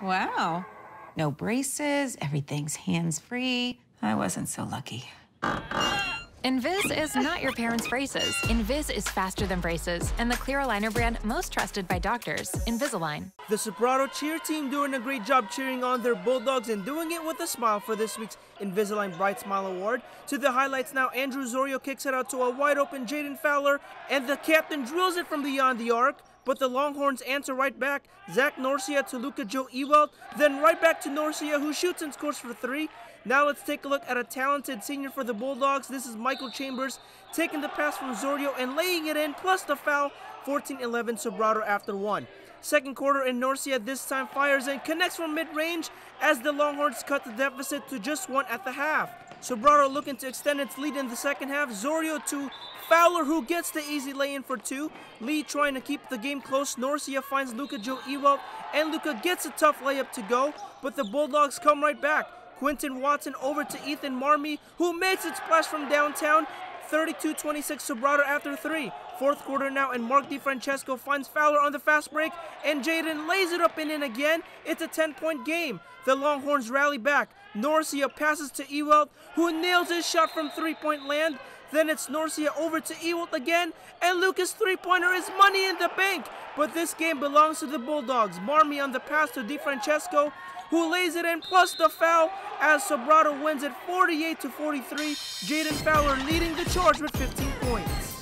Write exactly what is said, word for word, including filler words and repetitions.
Wow. No braces, everything's hands-free. I wasn't so lucky. Invis is not your parents' braces. Invis is faster than braces, and the clear aligner brand most trusted by doctors, Invisalign. The Sobrato cheer team doing a great job cheering on their Bulldogs and doing it with a smile for this week's Invisalign Bright Smile Award. To the highlights now, Andrew Zorio kicks it out to a wide-open Jaden Fowler, and the captain drills it from beyond the arc. But the Longhorns answer right back. Zach Norcia to Luca Joe Ewald, then right back to Norcia, who shoots and scores for three. Now let's take a look at a talented senior for the Bulldogs. This is Michael Chambers taking the pass from Zorio and laying it in, plus the foul. fourteen eleven Sobrato after one. Second quarter, and Norcia this time fires and connects from mid-range as the Longhorns cut the deficit to just one at the half. Sobrato looking to extend its lead in the second half. Zorio to Fowler, who gets the easy lay-in for two. Lee trying to keep the game close. Norcia finds Luca Joe Ewald, and Luca gets a tough layup to go, but the Bulldogs come right back. Quentin Watson over to Ethan Marmee, who makes it splash from downtown. thirty-two twenty-six Sobrato after three. Fourth quarter now, and Mark DiFrancesco finds Fowler on the fast break, and Jaden lays it up and in again. It's a ten-point game. The Longhorns rally back. Norcia passes to Ewald, who nails his shot from three-point land. Then it's Norcia over to Ewald again, and Lucas' three-pointer is money in the bank. But this game belongs to the Bulldogs. Marmee on the pass to DiFrancesco, who lays it in, plus the foul, as Sobrato wins it forty-eight to forty-three. Jaden Fowler leading the charge with fifteen points.